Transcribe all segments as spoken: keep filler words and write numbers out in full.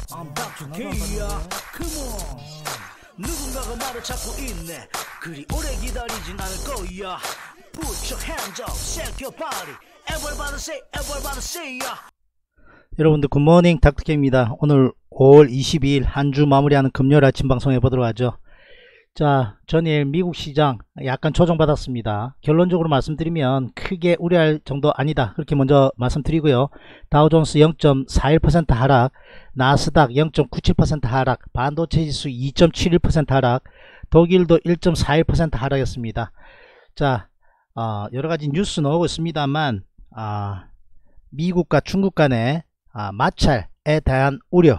I'm 닥터 K야. Come on. 누군가가 나를 찾고 있네. 그리 오래 기다리진 않을 거야. Put your hands up, shake your body. Everybody say, everybody say ya. 여러분들 굿모닝 닥터케입니다. 오늘 오월 이십이일 한 주 마무리하는 금요일 아침 방송 해보도록 하죠. 자, 전일 미국 시장 약간 조정받았습니다. 결론적으로 말씀드리면 크게 우려할 정도 아니다, 그렇게 먼저 말씀드리고요. 다우존스 영 점 사일 퍼센트 하락, 나스닥 영 점 구칠 퍼센트 하락, 반도체 지수 이 점 칠일 퍼센트 하락, 독일도 일 점 사일 퍼센트 하락했습니다. 자, 어, 여러가지 뉴스 나오고 있습니다만 어, 미국과 중국 간의 어, 마찰에 대한 우려에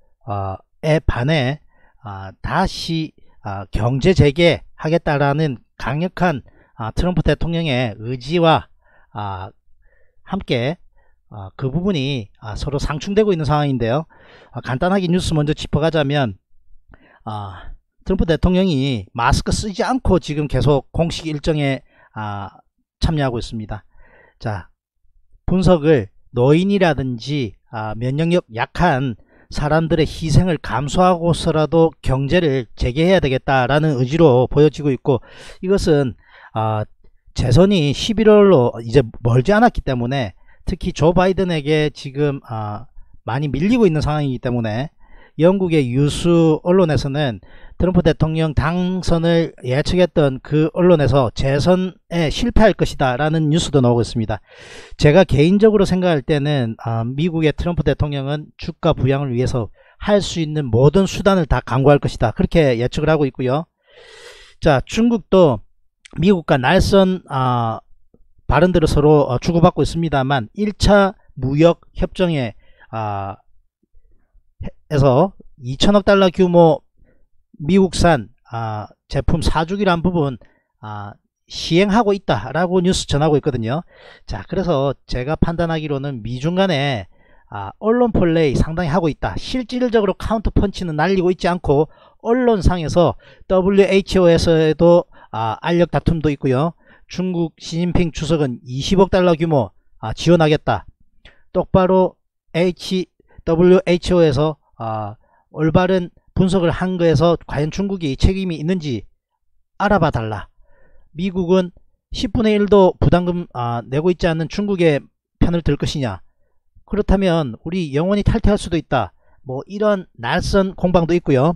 반해 어, 다시 어, 경제 재개하겠다라는 강력한 어, 트럼프 대통령의 의지와 어, 함께 어, 그 부분이 어, 서로 상충되고 있는 상황인데요. 어, 간단하게 뉴스 먼저 짚어가자면 어, 트럼프 대통령이 마스크 쓰지 않고 지금 계속 공식 일정에 어, 참여하고 있습니다. 자, 분석을 노인이라든지 어, 면역력 약한 사람들의 희생을 감수하고서라도 경제를 재개해야 되겠다라는 의지로 보여지고 있고, 이것은 어, 재선이 십일월로 이제 멀지 않았기 때문에 특히 조 바이든에게 지금 어, 많이 밀리고 있는 상황이기 때문에 영국의 유수 언론에서는 트럼프 대통령 당선을 예측했던 그 언론에서 재선에 실패할 것이다 라는 뉴스도 나오고 있습니다. 제가 개인적으로 생각할 때는 어, 미국의 트럼프 대통령은 주가 부양을 위해서 할 수 있는 모든 수단을 다 강구할 것이다, 그렇게 예측을 하고 있고요. 자, 중국도 미국과 날선 어, 발언들을 서로 어, 주고받고 있습니다만 일 차 무역 협정에 어, 에서 이천억 달러 규모 미국산 아, 제품 사주기란 부분 아, 시행하고 있다라고 뉴스 전하고 있거든요. 자, 그래서 제가 판단하기로는 미중 간에 아, 언론 플레이 상당히 하고 있다. 실질적으로 카운터 펀치는 날리고 있지 않고 언론상에서 더블유에이치오에서도 아, 알력 다툼도 있고요. 중국 시진핑 주석은 이십억 달러 규모 아, 지원하겠다. 똑바로 H, 더블유에이치오에서 아, 올바른 분석을 한 거에서 과연 중국이 책임이 있는지 알아봐 달라. 미국은 십분의 일도 부담금 아, 내고 있지 않는 중국의 편을 들 것이냐. 그렇다면 우리 영원히 탈퇴할 수도 있다. 뭐 이런 날선 공방도 있고요.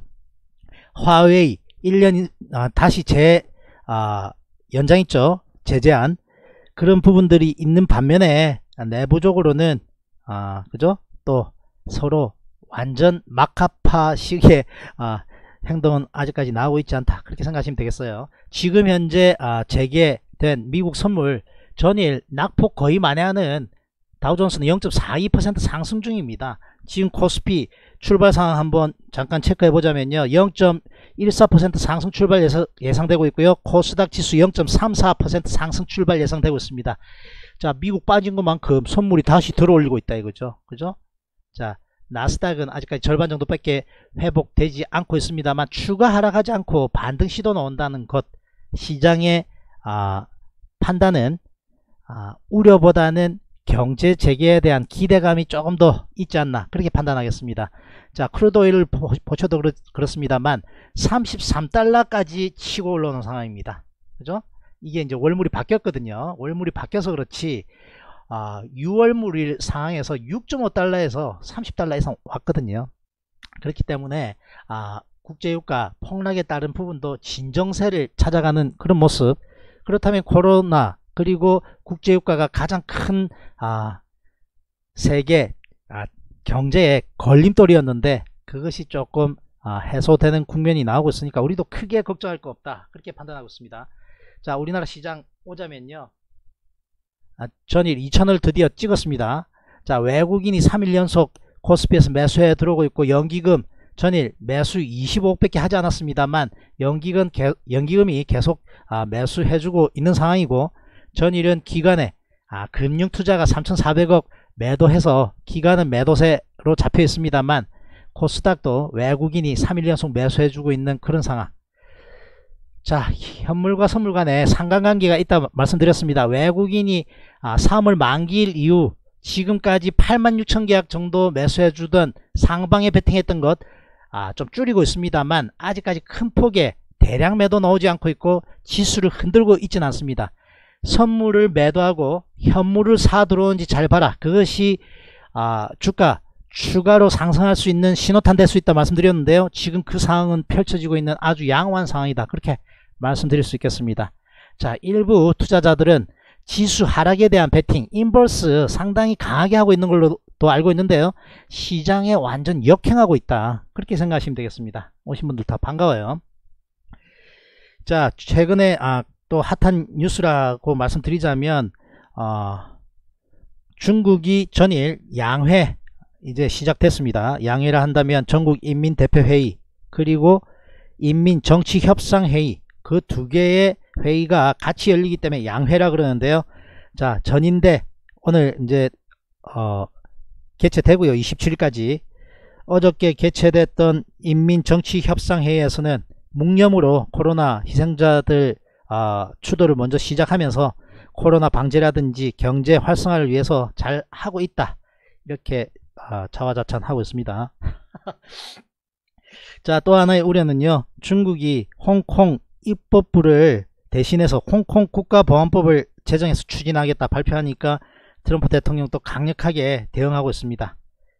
화웨이 일 년 아, 다시 재 아, 연장 있죠. 제재안. 그런 부분들이 있는 반면에 내부적으로는 아, 그죠? 또 서로 완전 막하파식의 아, 행동은 아직까지 나오고 있지 않다, 그렇게 생각하시면 되겠어요. 지금 현재 아, 재개된 미국 선물 전일 낙폭 거의 만회하는 다우존스는 영 점 사이 퍼센트 상승 중입니다. 지금 코스피 출발 상황 한번 잠깐 체크해 보자면요, 영 점 일사 퍼센트 상승 출발 예상, 예상되고 있고요. 코스닥 지수 영 점 삼사 퍼센트 상승 출발 예상되고 있습니다. 자, 미국 빠진 것만큼 선물이 다시 들어올리고 있다 이거죠. 그죠? 자, 나스닥은 아직까지 절반 정도밖에 회복되지 않고 있습니다만 추가 하락하지 않고 반등 시도 나온다는 것, 시장의 아, 판단은 아, 우려보다는 경제 재개에 대한 기대감이 조금 더 있지 않나, 그렇게 판단하겠습니다. 자, 크루드 오일을 보셔도 그렇, 그렇습니다만 삼십삼 달러까지 치고 올라오는 상황입니다. 그죠? 이게 이제 월물이 바뀌었거든요. 월물이 바뀌어서 그렇지 아, 유월물일 상황에서 육 점 오 달러에서 삼십 달러 이상 왔거든요. 그렇기 때문에 아, 국제유가 폭락에 따른 부분도 진정세를 찾아가는 그런 모습. 그렇다면 코로나 그리고 국제유가가 가장 큰 아, 세계 아, 경제의 걸림돌이었는데 그것이 조금 아, 해소되는 국면이 나오고 있으니까 우리도 크게 걱정할 거 없다, 그렇게 판단하고 있습니다. 자, 우리나라 시장 오자면요, 아, 전일 이천을 드디어 찍었습니다. 자, 외국인이 삼 일 연속 코스피에서 매수해 들어오고 있고 연기금 전일 매수 이십오억 밖에 하지 않았습니다만 연기금, 개, 연기금이 계속 아, 매수해주고 있는 상황이고, 전일은 기관에 아, 금융투자가 삼천사백억 매도해서 기관은 매도세로 잡혀 있습니다만 코스닥도 외국인이 삼 일 연속 매수해주고 있는 그런 상황. 자, 현물과 선물 간에 상관관계가 있다 말씀드렸습니다. 외국인이 아, 삼월 만기일 이후 지금까지 팔만 육천 계약 정도 매수해주던 상방에 베팅했던 것 아, 좀 줄이고 있습니다만 아직까지 큰 폭의 대량 매도 나오지 않고 있고 지수를 흔들고 있지는 않습니다. 선물을 매도하고 현물을 사 들어오는지 잘 봐라. 그것이 아, 주가 추가로 상승할 수 있는 신호탄 될 수 있다 말씀드렸는데요. 지금 그 상황은 펼쳐지고 있는 아주 양호한 상황이다. 그렇게 말씀드릴 수 있겠습니다. 자, 일부 투자자들은 지수 하락에 대한 베팅, 인버스 상당히 강하게 하고 있는 걸로 또 알고 있는데요. 시장에 완전 역행하고 있다. 그렇게 생각하시면 되겠습니다. 오신 분들 다 반가워요. 자, 최근에 아, 또 핫한 뉴스라고 말씀드리자면 어, 중국이 전일 양회 이제 시작됐습니다. 양회라 한다면 전국인민대표회의 그리고 인민정치협상회의 그 두 개의 회의가 같이 열리기 때문에 양회라 그러는데요. 자, 전인대 오늘 이제 어, 개최되고요. 이십칠 일까지. 어저께 개최됐던 인민정치협상회의에서는 묵념으로 코로나 희생자들 어, 추도를 먼저 시작하면서 코로나 방지라든지 경제 활성화를 위해서 잘 하고 있다. 이렇게 어, 자화자찬하고 있습니다. 자, 또 하나의 우려는요. 중국이 홍콩 입법부를 대신해서 홍콩 국가보안법을 제정해서 추진하겠다 발표하니까 트럼프 대통령도 강력하게 대응하고 있습니다.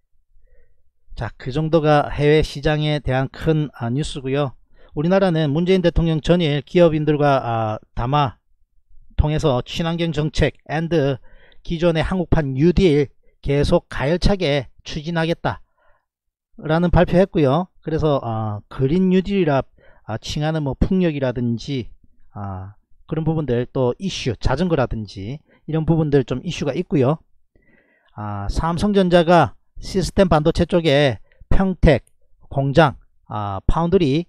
자, 그 정도가 해외 시장에 대한 큰 아, 뉴스고요. 우리나라는 문재인 대통령 전일 기업인들과 아, 담화 통해서 친환경 정책 앤드 기존의 한국판 뉴딜 계속 가열차게 추진하겠다 라는 발표했고요. 그래서 어, 그린 뉴딜이라 아, 칭하는 뭐 풍력이라든지 아, 그런 부분들 또 이슈 자전거라든지 이런 부분들 좀 이슈가 있고요. 아, 삼성전자가 시스템 반도체 쪽에 평택 공장 아, 파운드리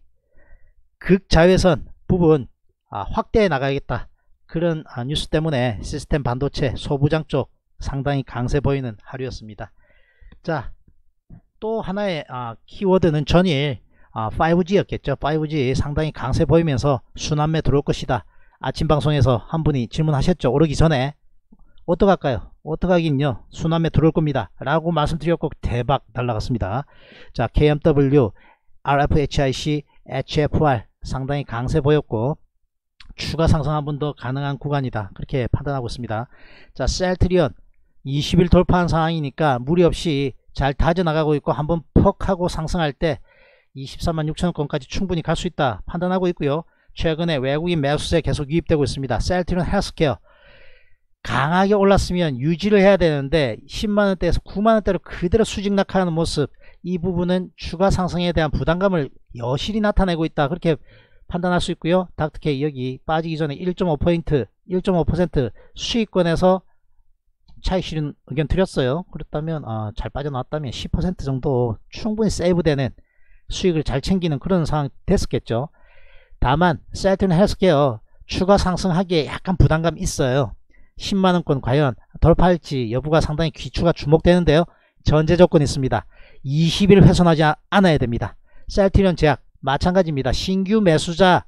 극자외선 부분 아, 확대해 나가겠다. 그런 아, 뉴스 때문에 시스템 반도체 소부장 쪽 상당히 강세 보이는 하루였습니다. 자, 또 하나의 아, 키워드는 전일 아, 파이브지였겠죠. 파이브지 상당히 강세 보이면서 순환매 들어올 것이다. 아침 방송에서 한 분이 질문하셨죠. 오르기 전에 어떡할까요? 어떡하긴요. 순환매 들어올 겁니다. 라고 말씀드렸고 대박 날라갔습니다. 자, 케이엠더블유, 알에프에이치아이씨, 에이치에프알 상당히 강세 보였고 추가 상승 한 번 더 가능한 구간이다. 그렇게 판단하고 있습니다. 자, 셀트리온 이십 일 돌파한 상황이니까 무리 없이 잘 다져나가고 있고 한번 퍽 하고 상승할 때 이십삼만 육천 원권까지 충분히 갈 수 있다 판단하고 있고요. 최근에 외국인 매수세 계속 유입되고 있습니다. 셀트리온 헬스케어 강하게 올랐으면 유지를 해야 되는데 십만 원대에서 구만 원대로 그대로 수직 낙하하는 모습, 이 부분은 추가 상승에 대한 부담감을 여실히 나타내고 있다. 그렇게 판단할 수 있고요. 닥터케이 여기 빠지기 전에 일 점 오 포인트, 일 점 오 퍼센트 수익권에서 차익 실현 의견 드렸어요. 그렇다면 어, 잘 빠져나왔다면 십 퍼센트 정도 충분히 세이브되는 수익을 잘 챙기는 그런 상황이 됐었겠죠. 다만 셀트리온 헬스케어 추가 상승하기에 약간 부담감이 있어요. 십만 원권 과연 돌파할지 여부가 상당히 귀추가 주목되는데요. 전제 조건이 있습니다. 이십 일 훼손하지 않아야 됩니다. 셀트리온 제약 마찬가지입니다. 신규 매수자는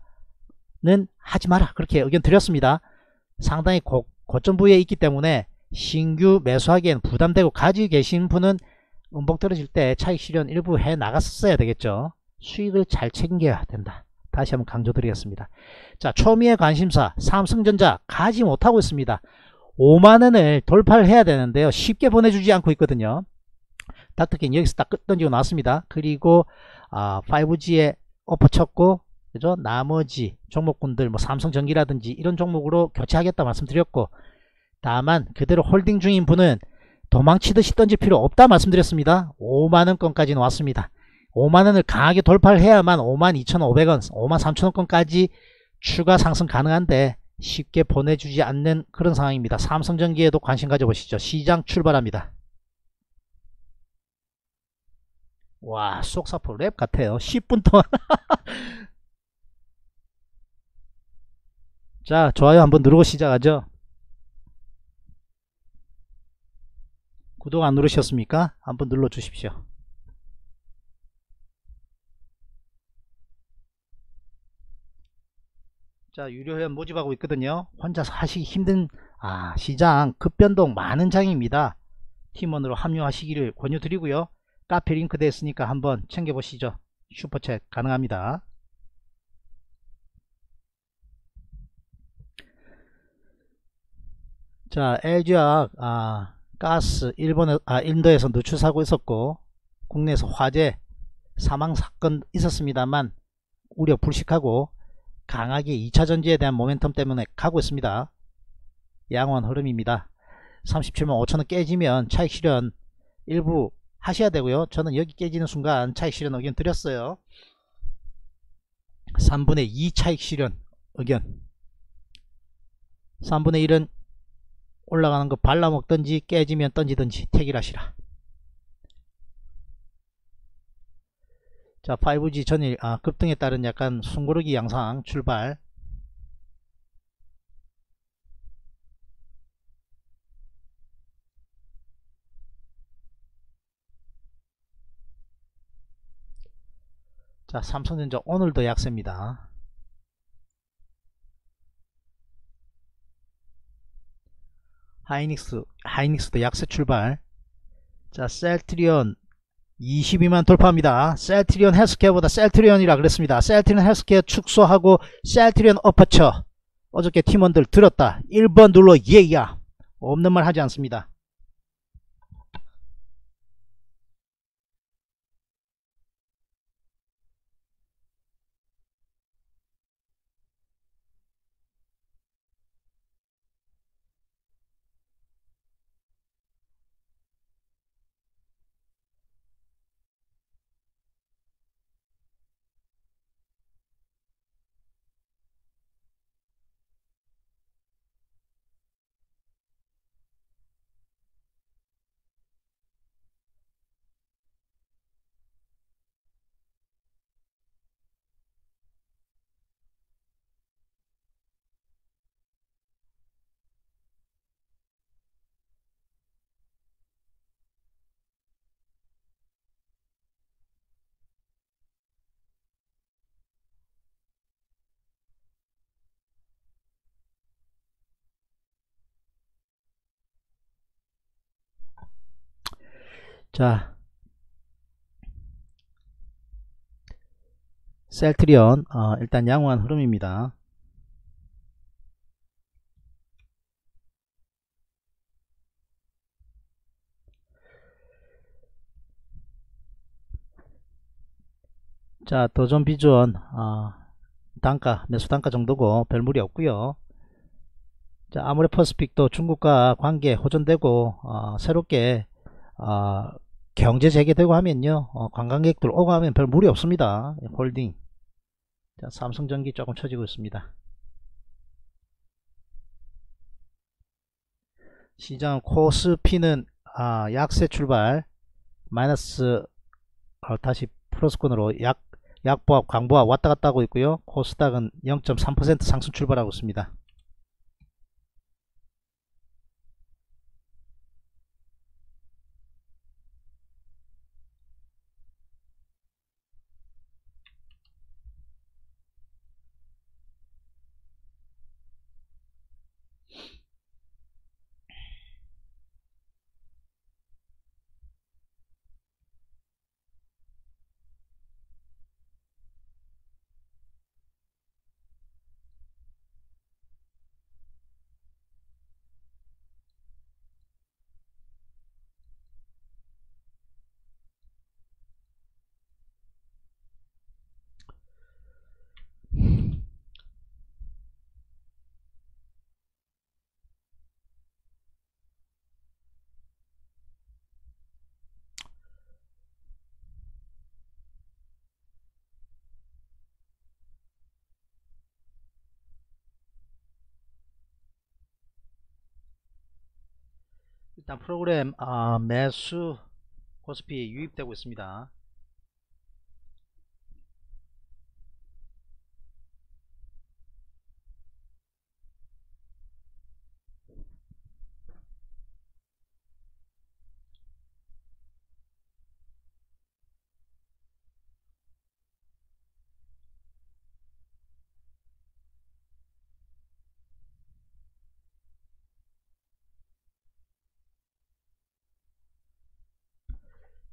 하지 마라 그렇게 의견 드렸습니다. 상당히 고, 고점 부위에 있기 때문에 신규 매수하기에는 부담되고 가지고 계신 분은 음봉 떨어질 때 차익 실현 일부 해 나갔었어야 되겠죠. 수익을 잘 챙겨야 된다. 다시 한번 강조드리겠습니다. 자, 초미의 관심사 삼성전자 가지 못하고 있습니다. 오만 원을 돌파를 해야 되는데요. 쉽게 보내주지 않고 있거든요. 닥터케이 여기서 딱 끝 던지고 나왔습니다. 그리고 아, 파이브지에 엎어쳤고 그죠? 나머지 종목군들 뭐 삼성전기라든지 이런 종목으로 교체하겠다 말씀드렸고, 다만 그대로 홀딩 중인 분은 도망치듯이 던질 필요 없다 말씀드렸습니다. 오만 원권까지 나왔습니다. 오만 원을 강하게 돌파를 해야만 오만 이천오백 원, 오만 삼천 원권까지 추가 상승 가능한데 쉽게 보내주지 않는 그런 상황입니다. 삼성전기에도 관심 가져보시죠. 시장 출발합니다. 와, 속사포 랩 같아요. 십 분 동안. 자, 좋아요 한번 누르고 시작하죠. 구독 안 누르셨습니까? 한번 눌러 주십시오. 자, 유료 회원 모집하고 있거든요. 혼자서 하시기 힘든 아 시장 급변동 많은 장입니다. 팀원으로 합류하시기를 권유드리고요. 카페 링크 됐으니까 한번 챙겨보시죠. 슈퍼챗 가능합니다. 자, 엘지화학 아, 가스 일본에 아, 인도에서 누출 사고 있었고 국내에서 화재 사망 사건 있었습니다만 우려 불식하고 강하게 이차 전지에 대한 모멘텀 때문에 가고 있습니다. 양호한 흐름입니다. 삼십칠만 오천원 깨지면 차익 실현 일부 하셔야 되고요. 저는 여기 깨지는 순간 차익 실현 의견 드렸어요. 삼분의 이 차익 실현 의견. 삼분의 일은 올라가는 거 발라먹든지 깨지면 던지든지 택일하시라. 자, 파이브지 전일 아, 급등에 따른 약간 숨고르기 양상 출발. 자, 삼성전자 오늘도 약세입니다. 하이닉스, 하이닉스도 약세 출발. 자, 셀트리온 이십이만 돌파합니다. 셀트리온 헬스케어보다 셀트리온이라 그랬습니다. 셀트리온 헬스케어 축소하고 셀트리온 어퍼처. 어저께 팀원들 들었다. 일 번 눌러 예야. 없는 말 하지 않습니다. 자, 셀트리온 어, 일단 양호한 흐름입니다. 자, 도전 비전 어, 단가 매수 단가 정도고 별 무리 없고요. 자, 아모레퍼스픽도 중국과 관계 호전되고 어, 새롭게 어, 경제 재개되고 하면요 어, 관광객들 오고 하면 별 무리 없습니다. 홀딩. 자, 삼성전기 조금 처지고 있습니다. 시장 코스피는 아, 약세 출발 마이너스 어, 다시 플러스권으로 약 약보합 광보합 왔다갔다 하고 있고요. 코스닥은 영 점 삼 퍼센트 상승 출발하고 있습니다. 일단 프로그램 아, 매수 코스피에 유입되고 있습니다.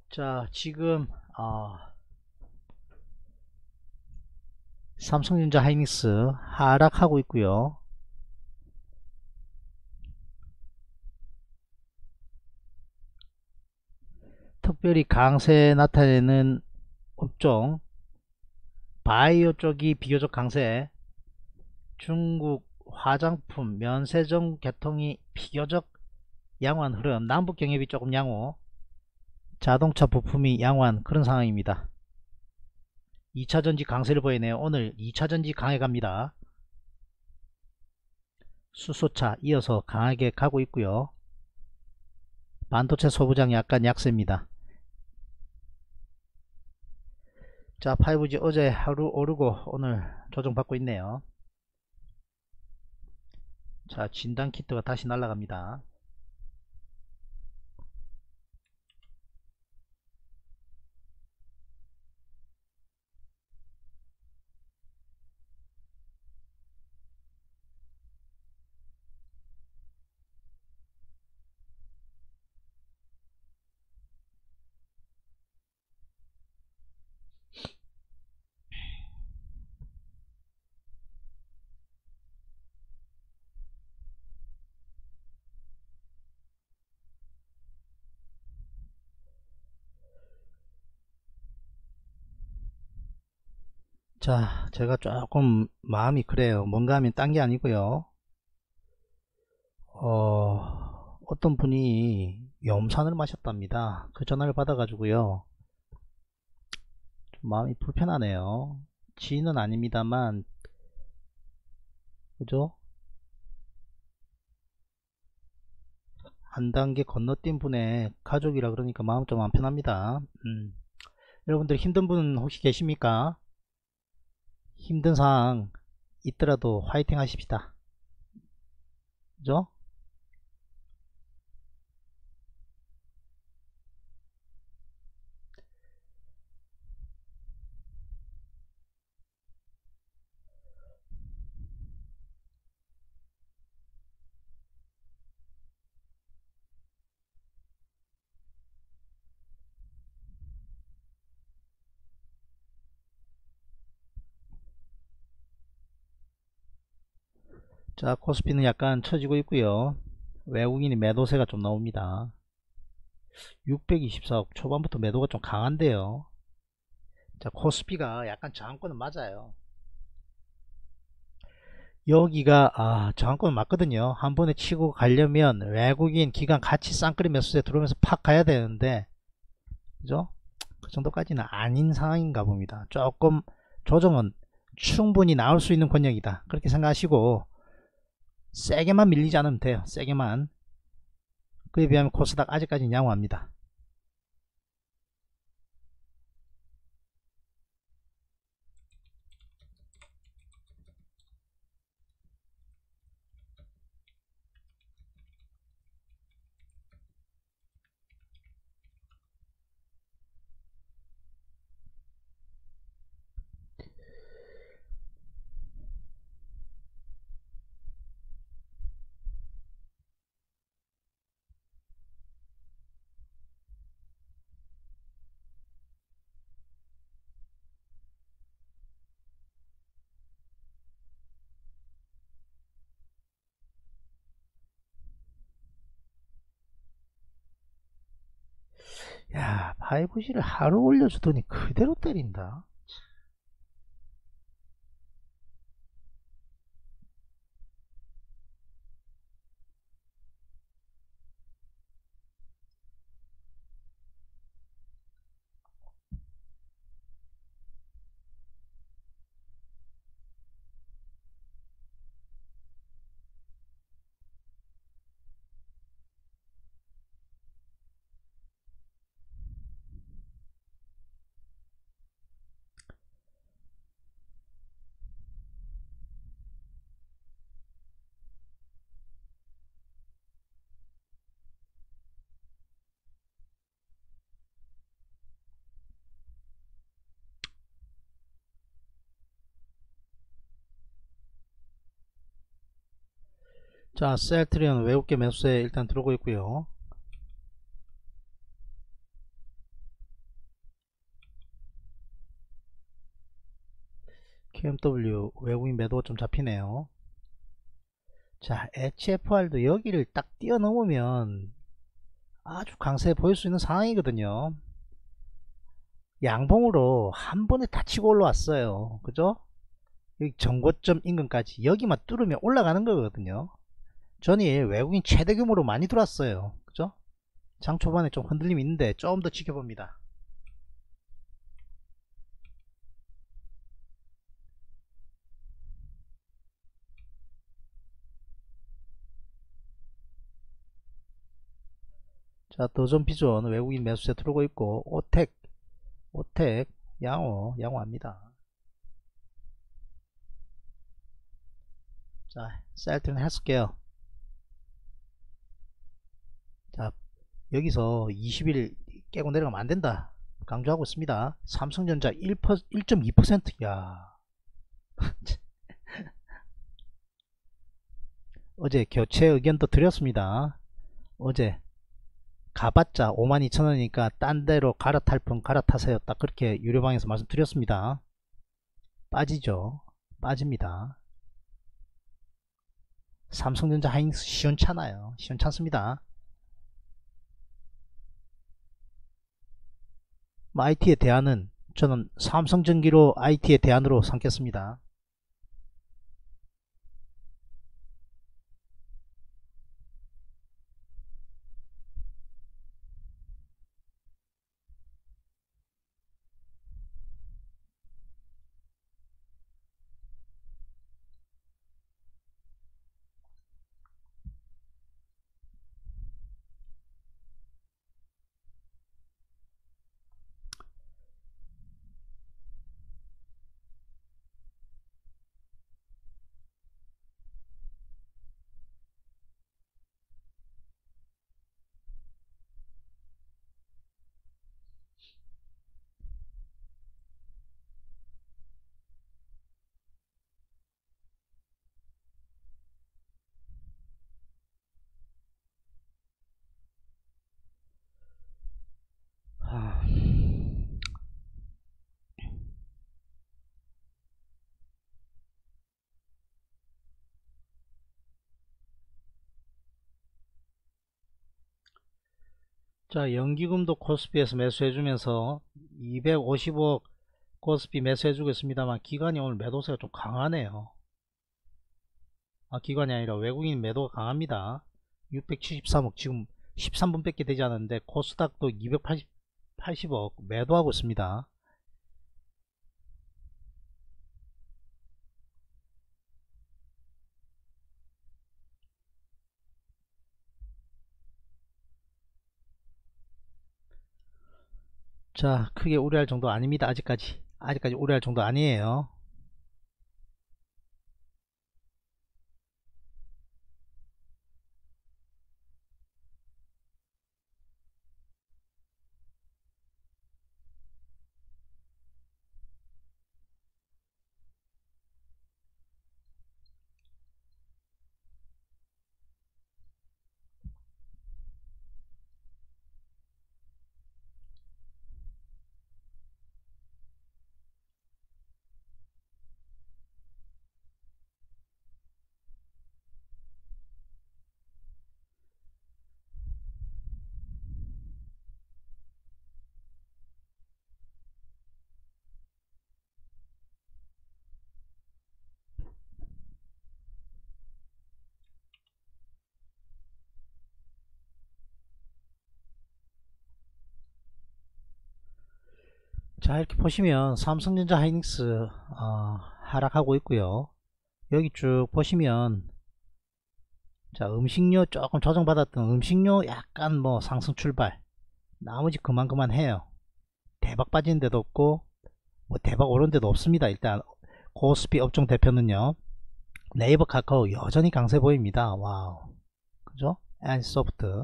자, 지금 어, 삼성전자 하이닉스 하락하고 있고요. 특별히 강세 나타내는 업종, 바이오 쪽이 비교적 강세, 중국 화장품, 면세점 개통이 비교적 양호한 흐름, 남북 경협이 조금 양호, 자동차 부품이 양호한 그런 상황입니다. 이차전지 강세를 보이네요. 오늘 이차전지 강해 갑니다. 수소차 이어서 강하게 가고 있고요. 반도체 소부장 약간 약세입니다. 자, 파이브지 어제 하루 오르고 오늘 조정받고 있네요. 자, 진단키트가 다시 날아갑니다. 자, 제가 조금 마음이 그래요. 뭔가 하면 딴 게 아니고요. 어, 어떤 분이 염산을 마셨답니다. 그 전화를 받아가지고요. 좀 마음이 불편하네요. 지인은 아닙니다만, 그죠? 한 단계 건너뛴 분의 가족이라 그러니까 마음 좀 안 편합니다. 음. 여러분들 힘든 분 혹시 계십니까? 힘든 상황 있더라도 화이팅 하십시다. 그죠? 자, 코스피는 약간 처지고 있고요. 외국인이 매도세가 좀 나옵니다. 육백이십사억 초반부터 매도가 좀 강한데요. 자, 코스피가 약간 저항권은 맞아요. 여기가 아, 저항권 맞거든요. 한 번에 치고 가려면 외국인 기관 같이 쌍끌이 매수세 들어오면서 팍 가야 되는데, 그죠? 그 정도까지는 아닌 상황인가 봅니다. 조금 조정은 충분히 나올 수 있는 권역이다, 그렇게 생각하시고 세게만 밀리지 않으면 돼요. 세게만. 그에 비하면 코스닥 아직까지는 양호합니다. 야, 파이브지를 하루 올려주더니 그대로 때린다. 자, 셀트리온 외국계 매수세 일단 들어오고 있고요. 케이엠더블유 외국인 매도가 좀 잡히네요. 자, 에이치에프알도 여기를 딱 뛰어넘으면 아주 강세 보일 수 있는 상황이거든요. 양봉으로 한 번에 다 치고 올라왔어요. 그죠? 여기 정고점 인근까지 여기만 뚫으면 올라가는 거거든요. 전일 외국인 최대 규모로 많이 들어왔어요. 그죠? 장 초반에 좀 흔들림이 있는데 조금 더 지켜봅니다. 자, 더존 비존 외국인 매수세 들어오고 있고, 오텍 오텍 양호 양호합니다. 자, 셀트는 헬스케어. 자, 여기서 이십 일 깨고 내려가면 안된다 강조하고 있습니다. 삼성전자 일 점 이 퍼센트. 야 어제 교체 의견도 드렸습니다. 어제 가봤자 오만 이천 원이니까 딴 데로 갈아탈 분 갈아타세요. 딱 그렇게 유료방에서 말씀드렸습니다. 빠지죠. 빠집니다. 삼성전자 하이닉스 시원찮아요. 시원찮습니다. 아이티의 대안은 저는 삼성전기로 아이티의 대안으로 삼겠습니다. 자, 연기금도 코스피에서 매수해주면서 이백오십억 코스피 매수해주고 있습니다만 기관이 오늘 매도세가 좀 강하네요. 아, 기관이 아니라 외국인 매도가 강합니다. 육백칠십삼억 지금 십삼 분 밖에 되지 않았는데 코스닥도 이백팔십억 매도하고 있습니다. 자, 크게 우려할 정도 아닙니다. 아직까지 아직까지 우려할 정도 아니에요. 자, 이렇게 보시면 삼성전자 하이닉스 어, 하락하고 있고요. 여기 쭉 보시면 자, 음식료 조금 조정받았던 음식료 약간 뭐 상승 출발, 나머지 그만 그만 해요. 대박 빠지는 데도 없고 뭐 대박 오른 데도 없습니다. 일단 코스피 업종 대표는요, 네이버 카카오 여전히 강세 보입니다. 와우, 그죠? 엔소프트,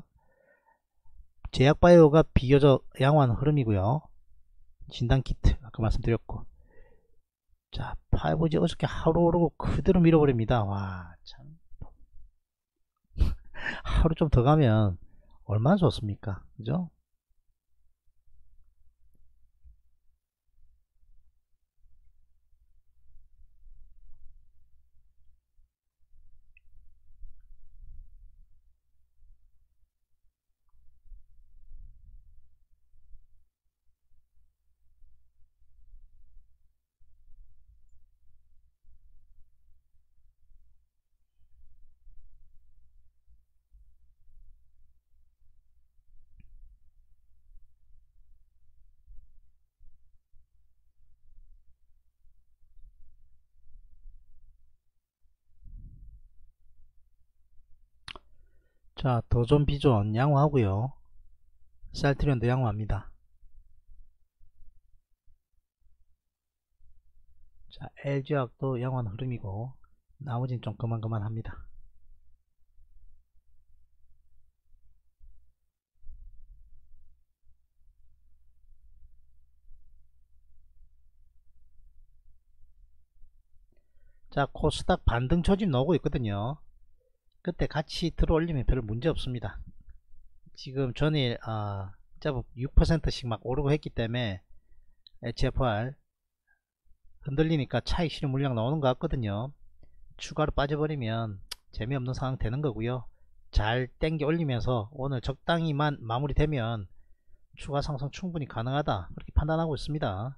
제약바이오가 비교적 양호한 흐름이고요. 진단키트 아까 말씀드렸고, 자, 파이브지 어저께 하루 오르고 그대로 밀어버립니다. 와, 참. 하루 좀 더 가면 얼마나 좋습니까? 그죠? 자, 도전 비전 양호하고요. 셀트리온도 양호합니다. 자, 엘지화학도 양호한 흐름이고 나머지는 좀 그만그만합니다. 자, 코스닥 반등 조짐 나오고 있거든요. 그때 같이 들어올리면 별 문제 없습니다. 지금 전일 어, 육 퍼센트씩 막 오르고 했기 때문에 에이치에프알 흔들리니까 차익 실현 물량 나오는 것 같거든요. 추가로 빠져버리면 재미없는 상황 되는 거고요. 잘 땡겨 올리면서 오늘 적당히만 마무리되면 추가 상승 충분히 가능하다, 그렇게 판단하고 있습니다.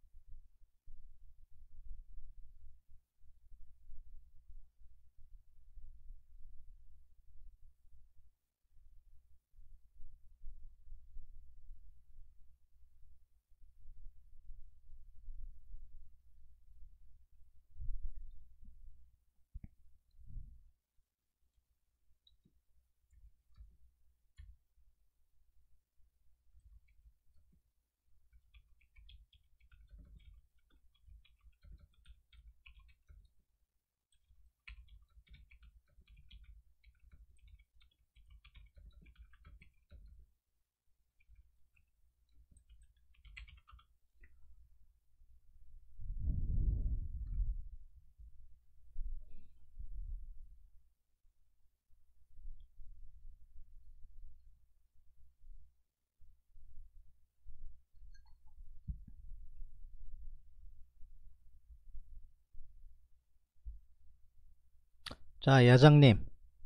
자, 야장님,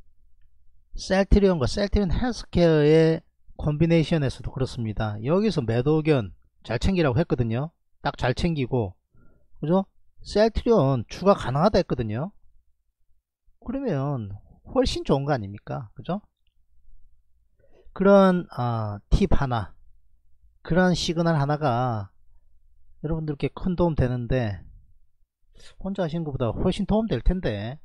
셀트리온과 셀트리온 헬스케어의 콤비네이션에서도 그렇습니다. 여기서 매도 의견 잘 챙기라고 했거든요. 딱 잘 챙기고, 그죠? 셀트리온 추가 가능하다 했거든요. 그러면 훨씬 좋은 거 아닙니까? 그죠? 그런 어, 팁 하나, 그런 시그널 하나가 여러분들께 큰 도움 되는데, 혼자 하시는 것보다 훨씬 도움 될 텐데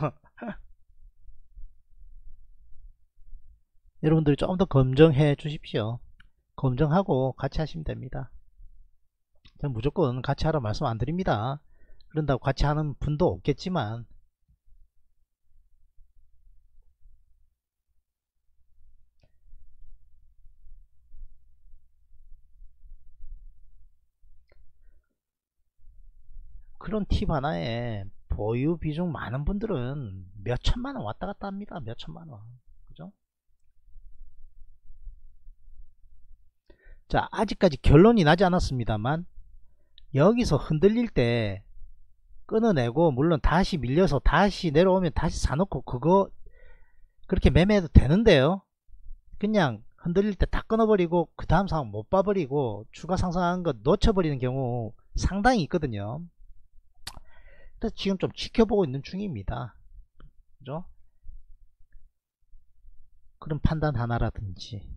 여러분들이 좀 더 검증해 주십시오. 검증하고 같이 하시면 됩니다. 저는 무조건 같이 하라 말씀 안 드립니다. 그런다고 같이 하는 분도 없겠지만, 그런 팁 하나에 보유 비중 많은 분들은 몇 천만원 왔다 갔다 합니다. 몇 천만원. 그죠? 자, 아직까지 결론이 나지 않았습니다만, 여기서 흔들릴 때 끊어내고, 물론 다시 밀려서 다시 내려오면 다시 사놓고, 그거 그렇게 매매해도 되는데요. 그냥 흔들릴 때 다 끊어버리고 그 다음 상황 못 봐버리고 추가 상승하는 거 놓쳐버리는 경우 상당히 있거든요. 그래서 지금 좀 지켜보고 있는 중입니다. 그죠? 그런 판단 하나라든지.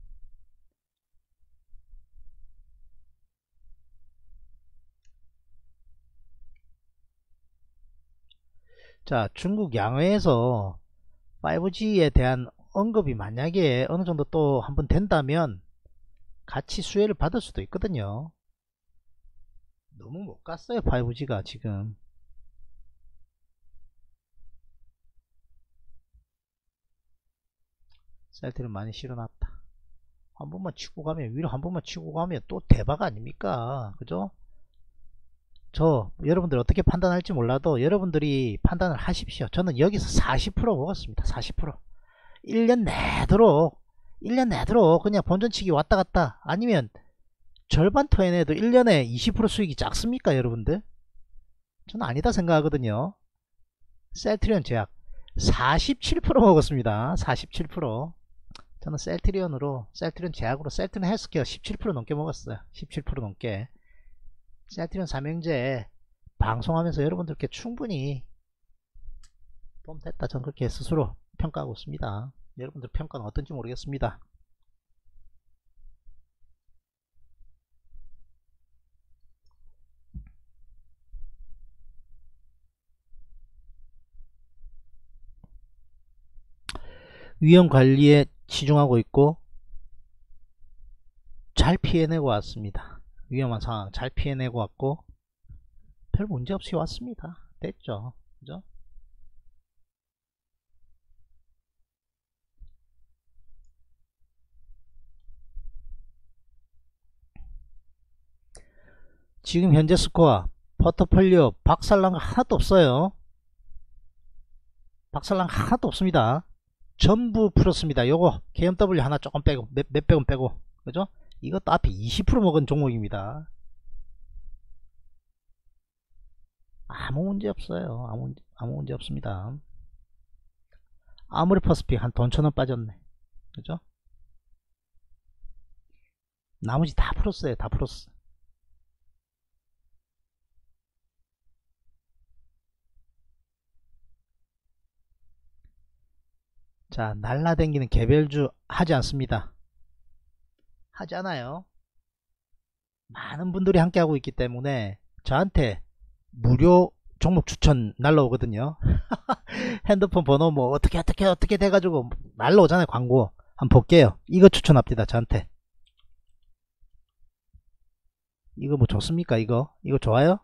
자, 중국 양회에서 파이브지에 대한 언급이 만약에 어느 정도 또 한번 된다면 같이 수혜를 받을 수도 있거든요. 너무 못 갔어요, 파이브지가 지금. 셀트를 많이 실어놨다. 한 번만 치고 가면, 위로 한 번만 치고 가면 또 대박 아닙니까? 그죠? 저 여러분들 어떻게 판단할지 몰라도 여러분들이 판단을 하십시오. 저는 여기서 사십 퍼센트 먹었습니다. 사십 퍼센트. 일 년 내도록 일 년 내도록 그냥 본전치기 왔다갔다, 아니면 절반 토해내도 일 년에 이십 퍼센트 수익이 작습니까 여러분들? 저는 아니다 생각하거든요. 셀트리온 제약 사십칠 퍼센트 먹었습니다. 사십칠 퍼센트. 저는 셀트리온으로, 셀트리온 제약으로, 셀트리온 헬스케어 십칠 퍼센트 넘게 먹었어요. 십칠 퍼센트 넘게. 셀트리온 삼형제 방송하면서 여러분들께 충분히 도움 됐다, 저는 그렇게 스스로 평가하고 있습니다. 여러분들 평가는 어떤지 모르겠습니다. 위험 관리에 치중하고 있고 잘 피해내고 왔습니다. 위험한 상황 잘 피해내고 왔고 별 문제 없이 왔습니다. 됐죠. 그죠? 지금 현재 스코어 포트폴리오 박살난 거 하나도 없어요. 박살난 거 하나도 없습니다. 전부 풀었습니다. 요거 케이엠더블유 하나 조금 빼고 몇, 몇백 원 빼고 그죠? 이것도 앞에 이십 퍼센트 먹은 종목입니다. 아무 문제 없어요. 아무, 아무 문제 없습니다. 아무리 퍼스픽 한 돈 천원 빠졌네. 그죠? 나머지 다 풀었어요. 다 풀었어. 자, 날라댕기는 개별주 하지 않습니다. 하지 않아요. 많은 분들이 함께 하고 있기 때문에 저한테 무료 종목 추천 날라오거든요. 핸드폰 번호 뭐 어떻게 어떻게 어떻게 돼가지고 날라오잖아요. 광고 한번 볼게요. 이거 추천합니다. 저한테. 이거 뭐 좋습니까? 이거 이거 좋아요?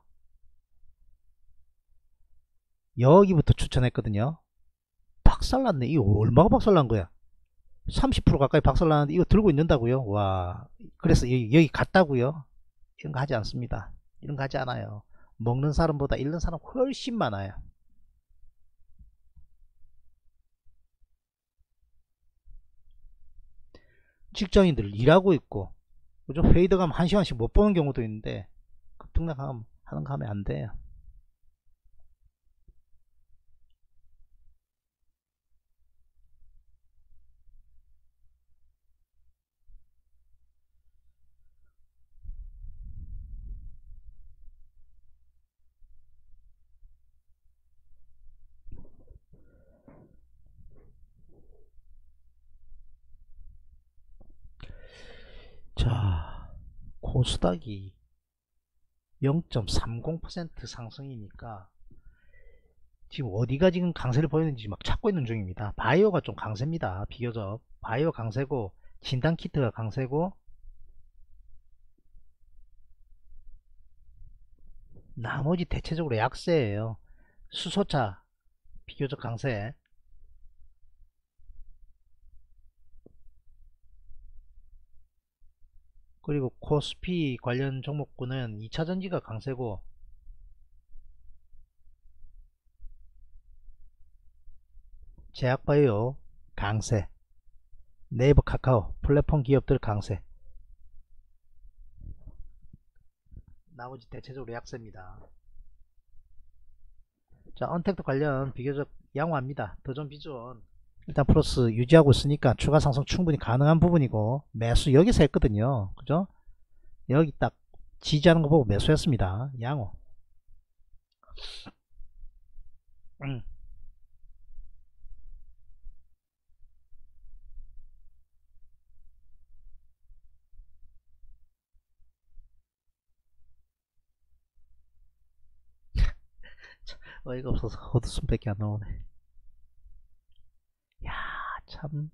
여기부터 추천했거든요. 박살났네. 이거 얼마가 박살난 거야? 삼십 퍼센트 가까이 박살났는데 이거 들고 있는다고요? 와, 그래서 여기, 여기 갔다고요? 이런 거 하지 않습니다. 이런 거 하지 않아요. 먹는 사람보다 잃는 사람 훨씬 많아요. 직장인들 일하고 있고 그죠? 회의 들어가면 한 시간씩 못 보는 경우도 있는데 급등락하는 거 하면 안 돼요. 자, 코스닥이 영 점 삼공 퍼센트 상승이니까 지금 어디가 지금 강세를 보이는지 막 찾고 있는 중입니다. 바이오가 좀 강세입니다. 비교적 바이오 강세고 진단키트가 강세고 나머지 대체적으로 약세예요. 수소차 비교적 강세. 그리고 코스피 관련 종목군은 이차전지가 강세고 제약바이오 강세, 네이버 카카오 플랫폼 기업들 강세. 나머지 대체적으로 약세입니다. 자, 언택트 관련 비교적 양호합니다. 더존 비존 일단 플러스 유지하고 있으니까 추가 상승 충분히 가능한 부분이고 매수 여기서 했거든요. 그죠? 여기 딱 지지하는 거 보고 매수했습니다. 양호. 음. 어이가 없어서 헛웃음밖에 안 나오네. 야, 참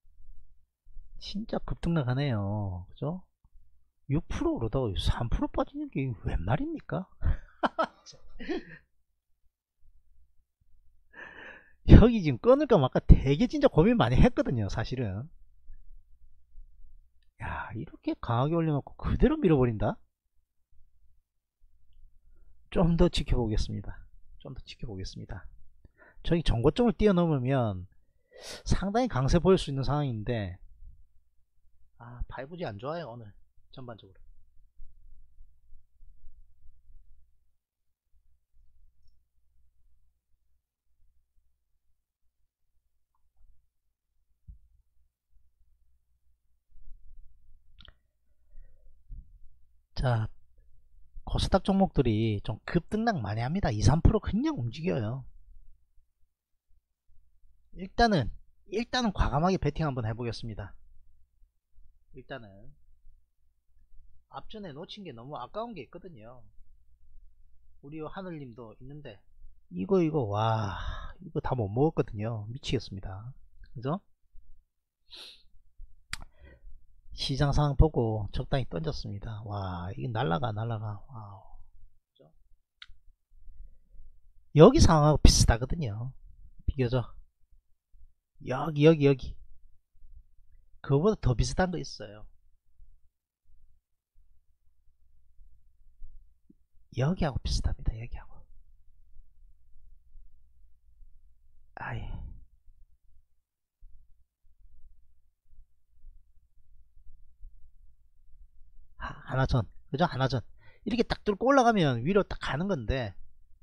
진짜 급등락하네요. 그죠? 육 퍼센트 오르다가 삼 퍼센트 빠지는 게 웬 말입니까? 여기 지금 끊을까 말까 되게 진짜 고민 많이 했거든요. 사실은. 야, 이렇게 강하게 올려놓고 그대로 밀어버린다? 좀 더 지켜보겠습니다. 좀 더 지켜보겠습니다. 저기 전고점을 뛰어넘으면 상당히 강세 보일 수 있는 상황인데 아, 파이브지 안 좋아요 오늘 전반적으로. 자, 코스닥 종목들이 좀 급등락 많이 합니다. 이, 삼 퍼센트 그냥 움직여요. 일단은 일단은 과감하게 베팅 한번 해보겠습니다. 일단은 앞전에 놓친 게 너무 아까운 게 있거든요. 우리 하늘님도 있는데 이거 이거 와 이거 다 못 먹었거든요. 미치겠습니다. 그죠? 시장 상황 보고 적당히 던졌습니다. 와, 이게 날라가 날라가. 와우. 여기 상황하고 비슷하거든요. 비교적 여기 여기 여기 그거보다 더 비슷한 거 있어요. 여기하고 비슷합니다. 여기하고. 아이. 하나전, 그죠? 하나전. 이렇게 딱 뚫고 올라가면 위로 딱 가는 건데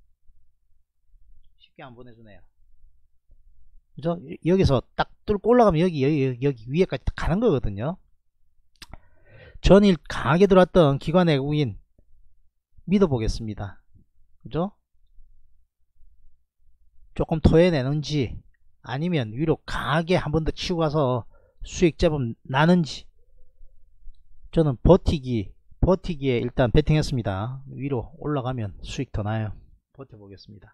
쉽게 안 보내주네요. 그죠? 여기서 딱 뚫고 올라가면 여기 여기 여기 위에까지 딱 가는 거거든요. 전일 강하게 들어왔던 기관 외국인 믿어보겠습니다. 그죠? 조금 토해내는지 아니면 위로 강하게 한 번 더 치고 가서 수익 제법 나는지. 저는 버티기 버티기에 일단 베팅했습니다. 위로 올라가면 수익 더 나요. 버텨보겠습니다.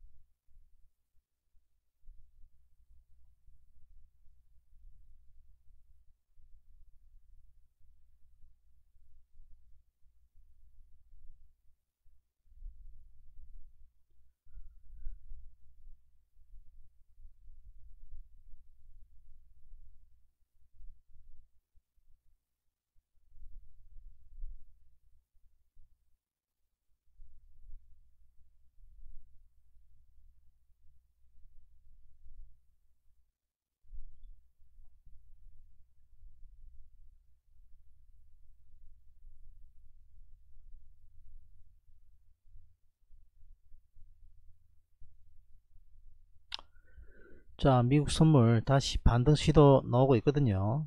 자, 미국 선물 다시 반등 시도 나오고 있거든요.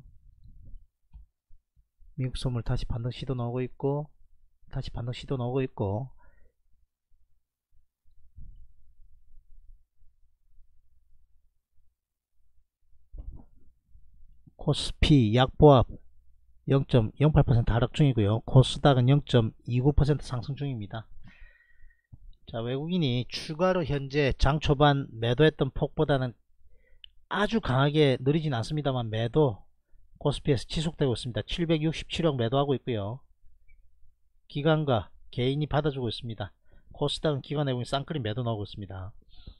미국 선물 다시 반등 시도 나오고 있고, 다시 반등 시도 나오고 있고, 코스피 약보합 영 점 영팔 퍼센트 하락 중이고요. 코스닥은 영 점 이구 퍼센트 상승 중입니다. 자, 외국인이 추가로 현재 장 초반 매도했던 폭보다는 아주 강하게 느리진 않습니다만 매도 코스피에서 지속되고 있습니다. 칠백육십칠억 매도하고 있고요. 기관과 개인이 받아주고 있습니다. 코스닥은 기관 외국인 쌍끌이 매도 나오고 있습니다.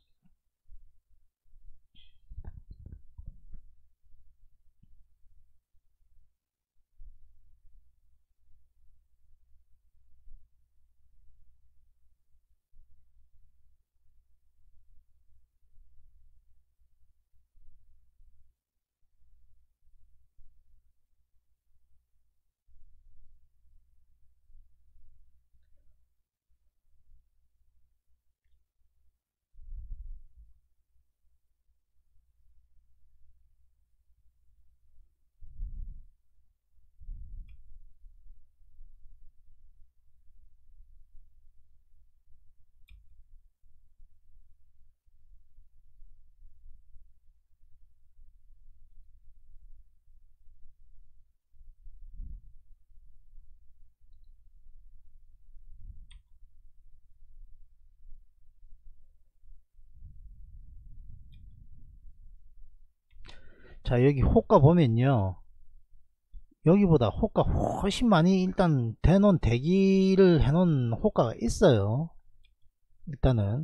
자, 여기 호가 보면요, 여기보다 호가 훨씬 많이 일단 대놓은 대기를 해놓은 호가가 있어요. 일단은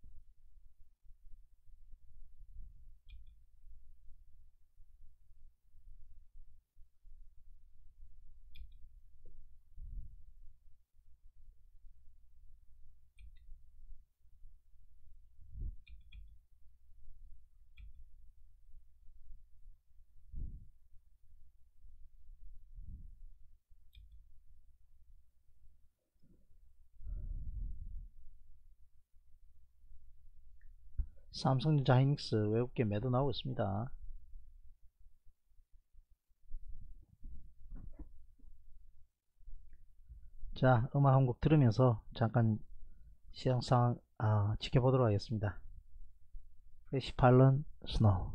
삼성전자 하이닉스 외국계 매도 나오고 있습니다. 자, 음악 한 곡 들으면서 잠깐 시장 상황 아, 지켜보도록 하겠습니다. 십팔 년 스노우.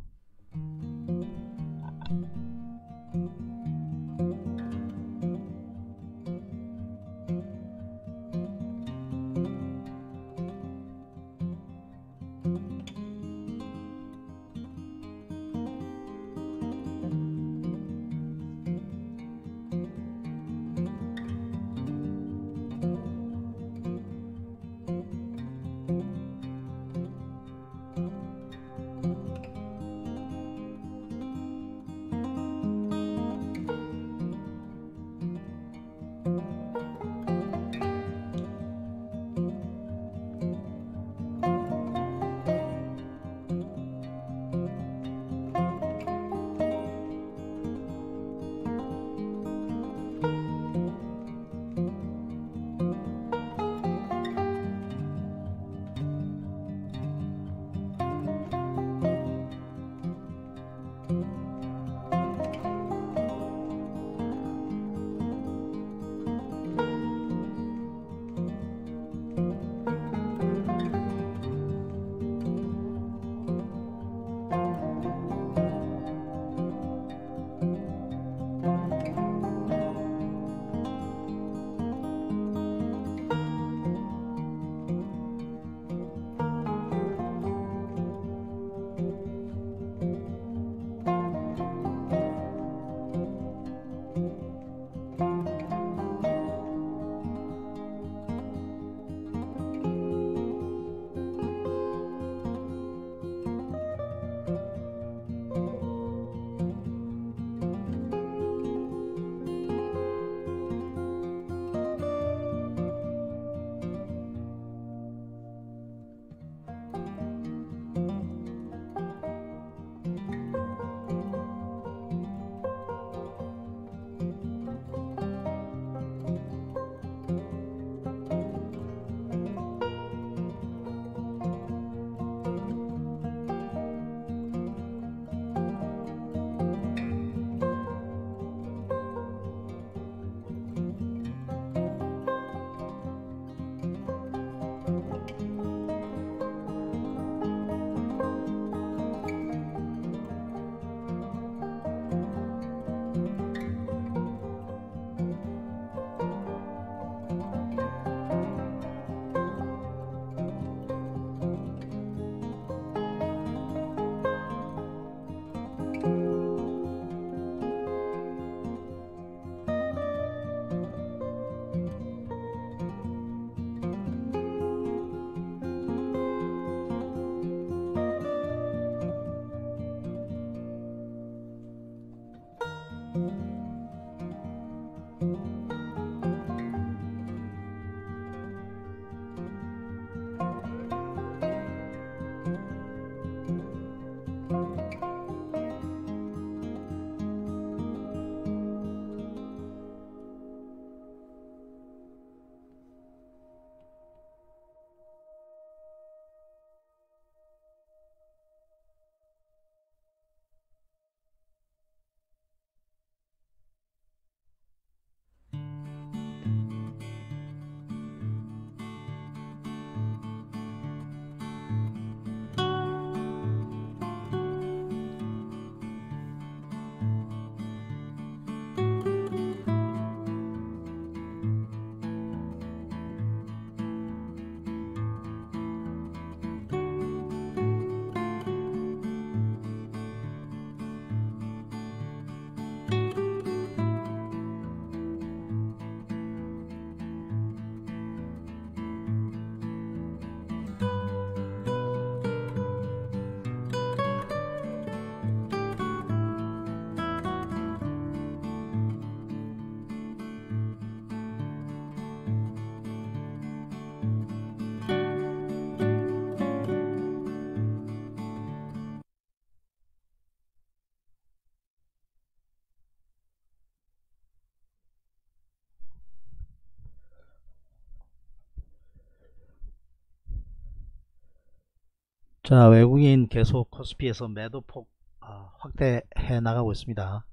자, 외국인 계속 코스피에서 매도폭 아, 확대해 나가고 있습니다.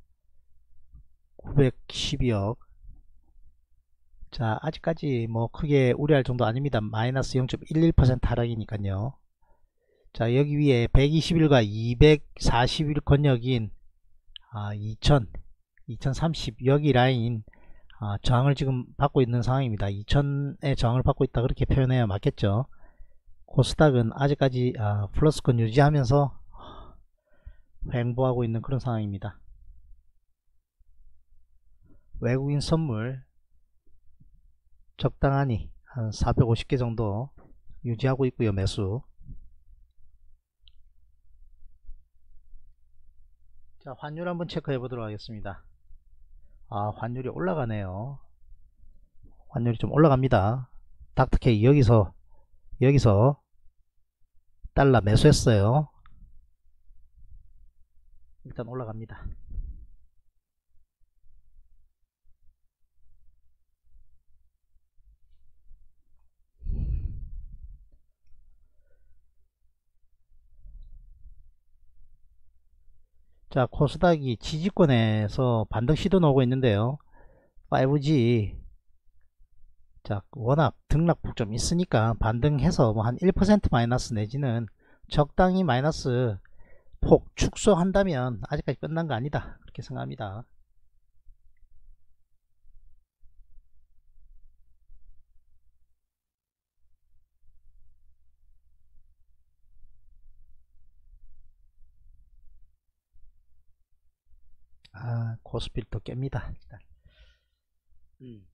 구백십이억. 자, 아직까지 뭐 크게 우려할 정도 아닙니다. 마이너스 영 점 일일 퍼센트 하락이니까요. 자, 여기 위에 백이십일과 이백사십일 권역인 아, 이천, 이천삼십 여기 라인 아, 저항을 지금 받고 있는 상황입니다. 이천에 저항을 받고 있다 그렇게 표현해야 맞겠죠. 코스닥은 아직까지 아, 플러스권 유지하면서 횡보하고 있는 그런 상황입니다. 외국인 선물 적당하니 한 사백오십 개 정도 유지하고 있고요. 매수. 자, 환율 한번 체크해 보도록 하겠습니다. 아, 환율이 올라가네요. 환율이 좀 올라갑니다. 닥터케이 여기서 여기서 달러 매수했어요. 일단 올라갑니다. 자, 코스닥이 지지권에서 반등 시도 나오고 있는데요. 파이브지 자, 워낙 등락폭 좀 있으니까 반등해서 뭐 한 일 퍼센트 마이너스 내지는 적당히 마이너스 폭 축소한다면 아직까지 끝난 거 아니다 그렇게 생각합니다. 아, 코스피를 또 깹니다. 일단. 음.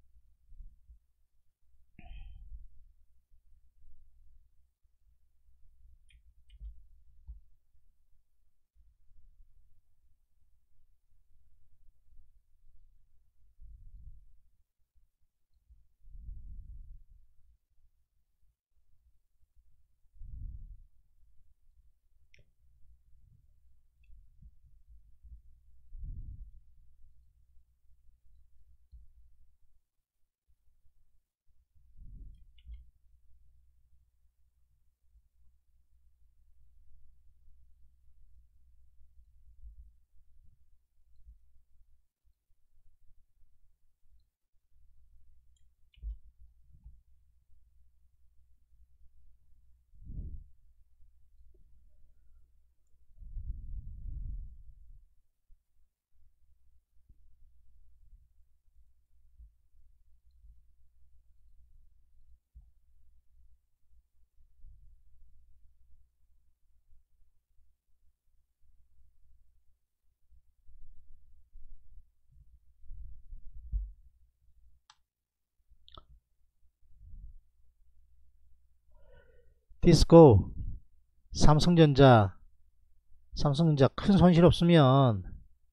디스코 삼성전자 삼성전자 큰 손실 없으면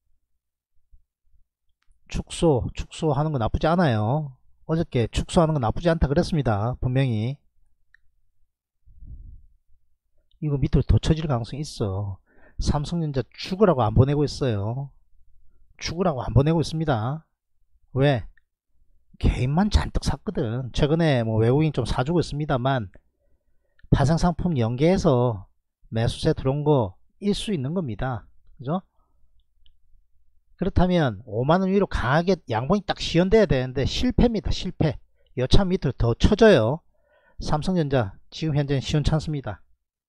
축소 축소하는 거 나쁘지 않아요. 어저께 축소하는 거 나쁘지 않다 그랬습니다. 분명히 이거 밑으로 더 쳐질 가능성이 있어. 삼성전자 죽으라고 안 보내고 있어요. 죽으라고 안 보내고 있습니다. 왜? 개인만 잔뜩 샀거든. 최근에 뭐 외국인 좀 사주고 있습니다만 파생상품 연계해서 매수세 들어온 거일 수 있는 겁니다. 그죠? 그렇다면 오만원 위로 강하게 양봉이 딱 시연돼야 되는데 실패입니다. 실패. 여차 밑으로 더 쳐져요. 삼성전자 지금 현재는 시원찮습니다.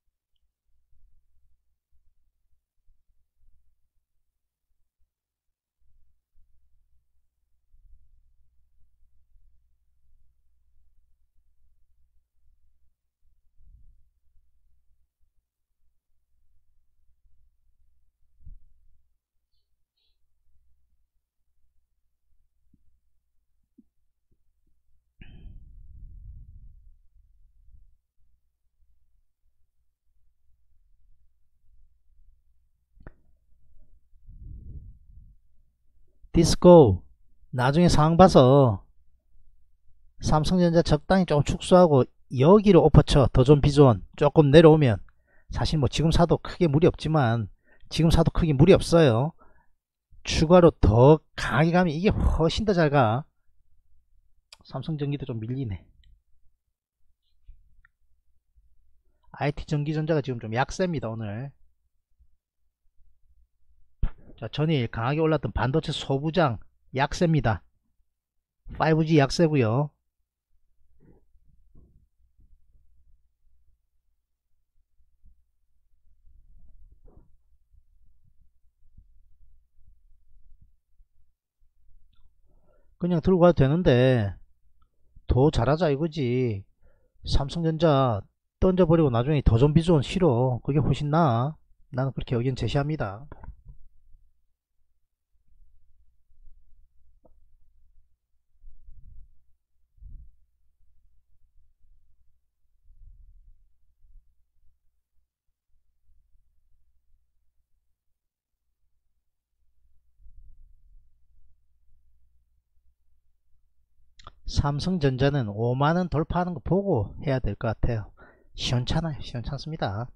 디스코 나중에 상황 봐서 삼성전자 적당히 조금 축소하고 여기로 오퍼쳐 더 존 비존 조금 내려오면 사실 뭐 지금 사도 크게 무리 없지만 지금 사도 크게 무리 없어요. 추가로 더 강하게 가면 이게 훨씬 더 잘가. 삼성전기도 좀 밀리네. 아이티 전기전자가 지금 좀 약세입니다 오늘. 자, 전일 강하게 올랐던 반도체 소부장 약세입니다. 파이브지 약세고요. 그냥 들고 가도 되는데 더 잘하자 이거지. 삼성전자 던져버리고 나중에 더 좀 비전 싫어. 그게 훨씬 나아. 나는 그렇게 의견 제시합니다. 삼성전자는 오만원 돌파하는 거 보고 해야 될 것 같아요. 시원찮아요. 시원찮습니다.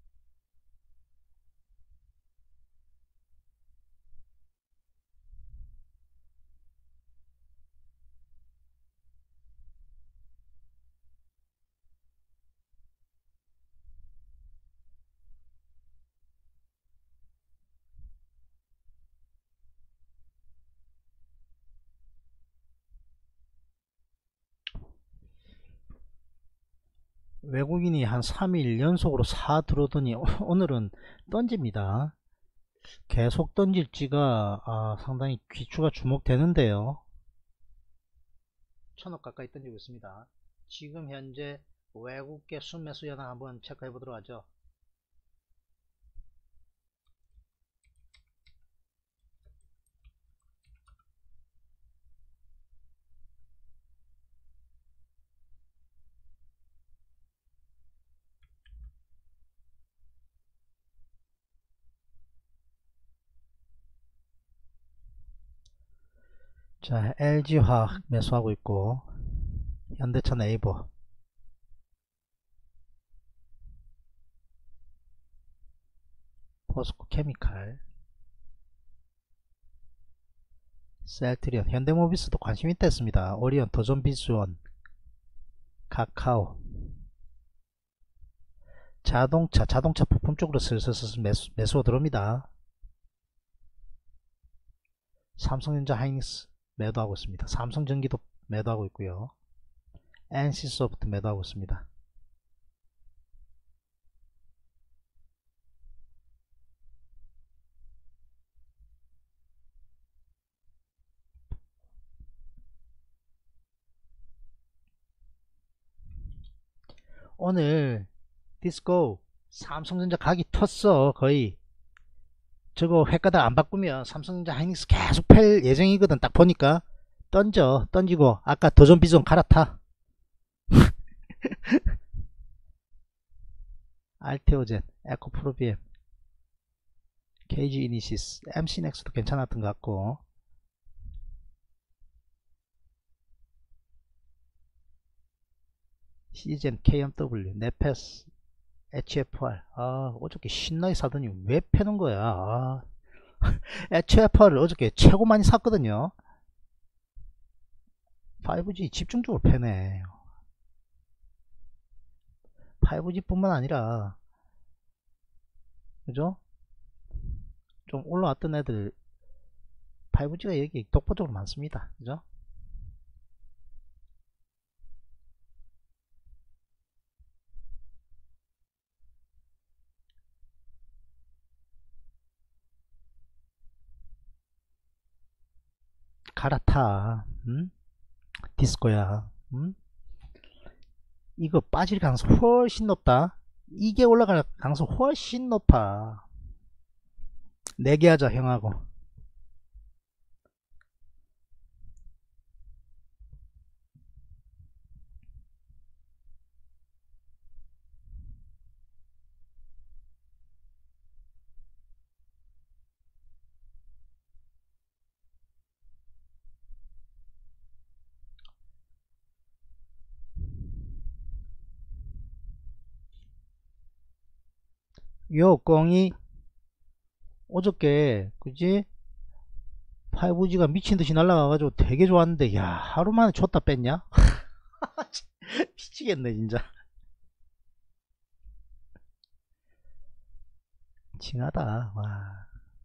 외국인이 한 삼 일 연속으로 사 들어오더니 오늘은 던집니다. 계속 던질지가 아, 상당히 귀추가 주목되는데요. 천억 가까이 던지고 있습니다. 지금 현재 외국계 순매수 현황 한번 체크해 보도록 하죠. 자, 엘지화학 매수하고 있고, 현대차 네이버, 포스코 케미칼, 셀트리온, 현대모비스도 관심 있다 했습니다. 오리온, 도전비즈원, 카카오, 자동차, 자동차 부품 쪽으로 슬슬슬 매수, 매수가 들어옵니다. 삼성전자 하이닉스 매도하고 있습니다. 삼성전기도 매도하고 있고요. 엔씨소프트 매도하고 있습니다. 오늘 디스코 삼성전자 각이 텄어. 거의 저거 회가닥 안 바꾸면 삼성전자 하이닉스 계속 팰 예정이거든. 딱 보니까 던져 던지고 아까 도전비전 갈아타. 알테오젠, 에코프로비엠, 케이지 이니시스, 엠씨넥스도 괜찮았던 것 같고, 시젠, 케이엠더블유, 네페스, 에이치에프알. 아, 어저께 신나게 사더니 왜 패는 거야. 아, 에이치에프알을 어저께 최고 많이 샀거든요. 파이브지 집중적으로 패네. 파이브지 뿐만 아니라, 그죠? 좀 올라왔던 애들 파이브지가 여기 독보적으로 많습니다. 그죠? 갈아타. 음? 디스코야. 음? 이거 빠질 가능성 훨씬 높다. 이게 올라갈 가능성 훨씬 높아. 내기하자 형하고. 요 꽁이 어저께 그지 파이브지가 미친듯이 날라가가지고 되게 좋았는데 야 하루만에 줬다 뺐냐. 미치겠네 진짜. 싱하다. 와.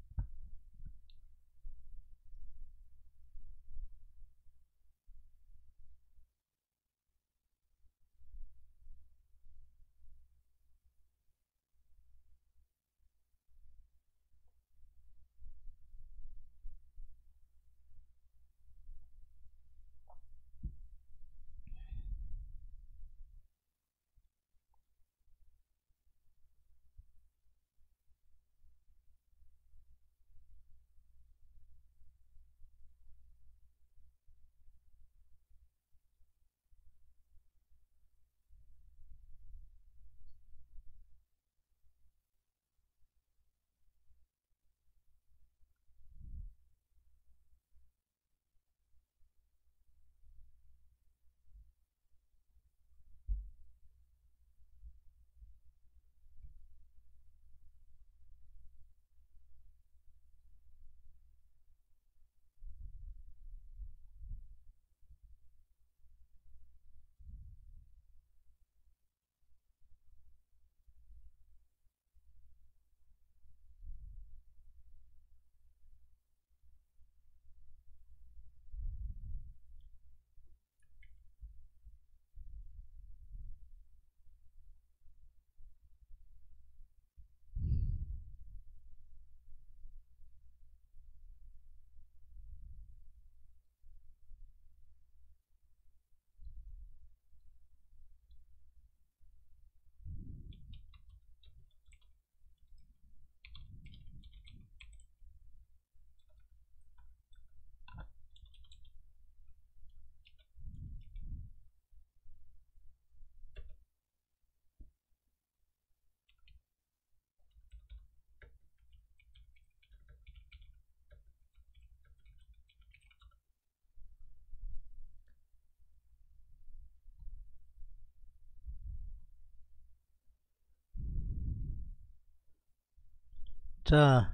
자,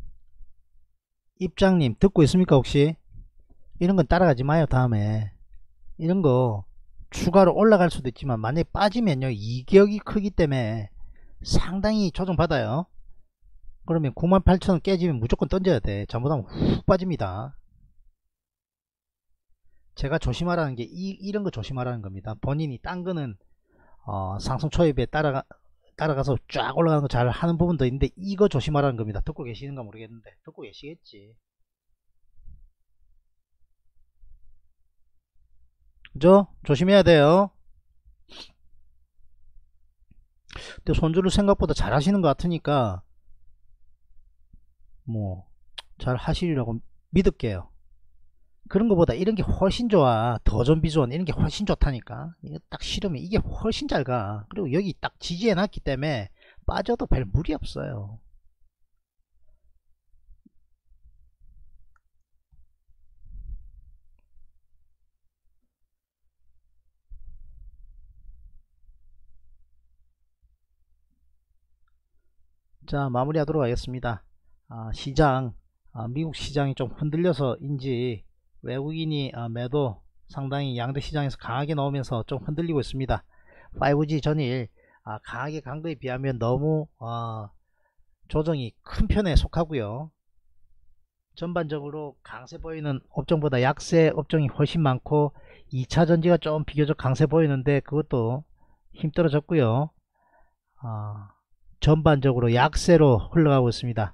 입장님 듣고 있습니까 혹시? 이런 건 따라가지 마요. 다음에 이런 거 추가로 올라갈 수도 있지만 만약에 빠지면요 이격이 크기 때문에 상당히 조정받아요. 그러면 구만 팔천 원 깨지면 무조건 던져야 돼. 잘못하면 훅 빠집니다. 제가 조심하라는 게 이, 이런 거 조심하라는 겁니다. 본인이 딴 거는 어, 상승 초입에 따라가 따라가서 쫙 올라가는 거 잘 하는 부분도 있는데 이거 조심하라는 겁니다. 듣고 계시는가 모르겠는데 듣고 계시겠지. 그죠? 조심해야 돼요. 근데 손주를 생각보다 잘 하시는 것 같으니까 뭐 잘 하시리라고 믿을게요. 그런 것보다 이런 게 훨씬 좋아. 더존 비존 이런 게 훨씬 좋다니까. 이거 딱 실으면 이게 훨씬 잘 가. 그리고 여기 딱 지지해 놨기 때문에 빠져도 별 무리 없어요. 자, 마무리하도록 하겠습니다. 아, 시장 아, 미국 시장이 좀 흔들려서인지 외국인이 아, 매도 상당히 양대 시장에서 강하게 나오면서 좀 흔들리고 있습니다. 파이브지 전일 아, 강하게 간 거에 비하면 너무 어, 조정이 큰 편에 속하고요. 전반적으로 강세 보이는 업종보다 약세 업종이 훨씬 많고 이 차 전지가 좀 비교적 강세 보이는데 그것도 힘들어졌고요. 어, 전반적으로 약세로 흘러가고 있습니다.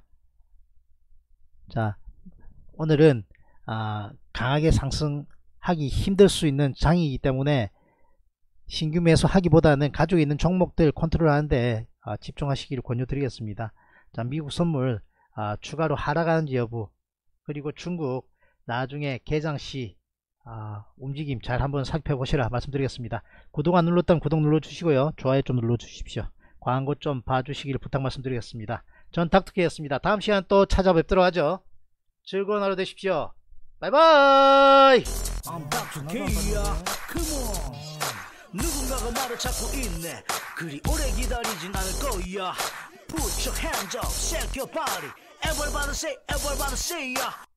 자, 오늘은 아, 강하게 상승하기 힘들 수 있는 장이기 때문에 신규 매수 하기보다는 가지고 있는 종목들 컨트롤 하는데 아, 집중하시기를 권유드리겠습니다. 자, 미국 선물 아, 추가로 하락하는지 여부, 그리고 중국 나중에 개장시 아, 움직임 잘 한번 살펴보시라 말씀드리겠습니다. 구독 안 눌렀다면 구독 눌러주시고요. 좋아요 좀 눌러주십시오. 광고 좀 봐주시길 부탁 말씀드리겠습니다. 전 닥터케이였습니다. 다음 시간 또 찾아뵙도록 하죠. 즐거운 하루 되십시오. 바이바이. I'm 닥터 K야. Come on. 누군가가 나를 찾고 있네. 그리 오래 기다리진 않을 거야. Put your hands up, shake your body. Everybody say, everybody say, yeah.